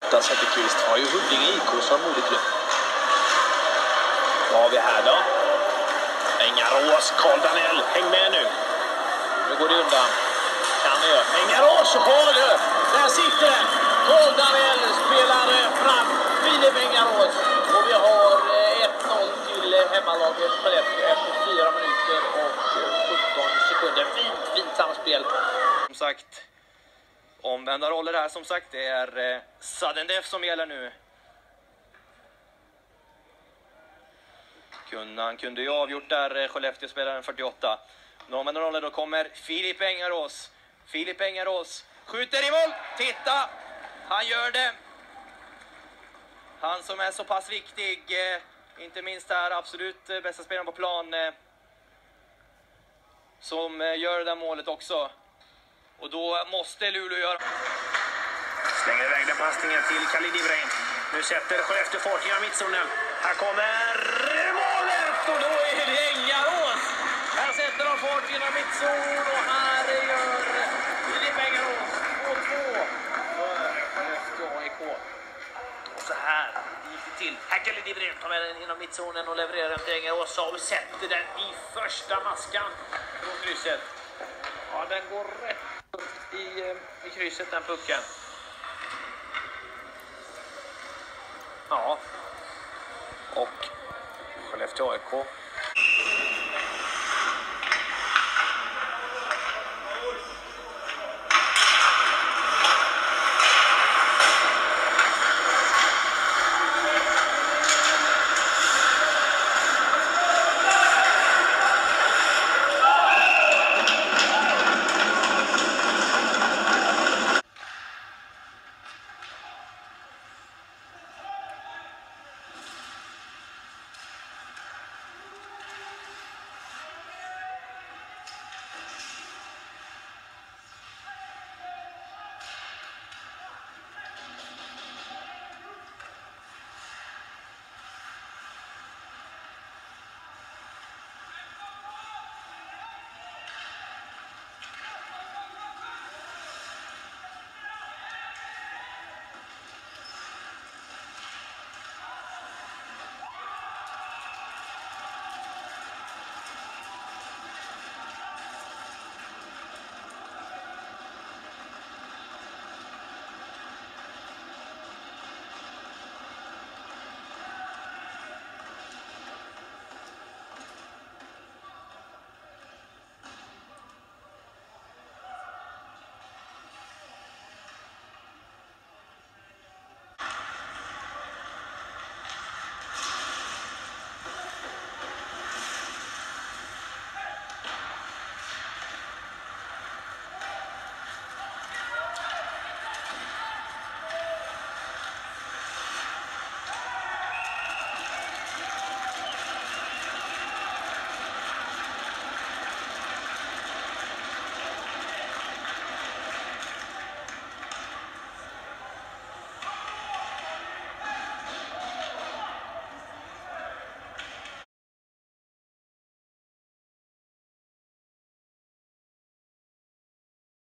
Zetterqvist har ju Huddinge IK som moderklubb. Vad har vi här då? Ängarås, Carl Danell, häng med nu. Nu går det undan. Kan vi göra. Ängarås, har du! Där sitter den! Carl Danell spelar fram Filip Ängarås. Och vi har 1-0 till hemmalaget Skellefteå efter 4 minuter och 17 sekunder. Fint samspel. Som sagt, omvända roller här som sagt. Det är sudden death som gäller nu. Han kunde ju avgjort där, Skellefteå spelaren 48. Nu omvända roller, då kommer Filip Ängarås. Filip Ängarås skjuter i mål. Titta, han gör det. Han som är så pass viktig, inte minst här, absolut bästa spelaren på plan, som gör det där målet också. Och då måste Luleå göra. Slänger iväg den passningen till Khalid Ibrahim. Nu sätter Skellefteå fart genom mittzonen. Här kommer målet och då är det Ängarås. Här sätter de fart genom mittzon och här gör Filip Ängarås 2-2 för Skellefteå AIK. Och så här gick det till. Här Khalid Ibrahim tar med den inom mittzonen och levererar den till Ängarås och sätter den i första maskan från krysset. Ja, den går rätt i krysset, den pucken. Ja. Och Skellefteå AIK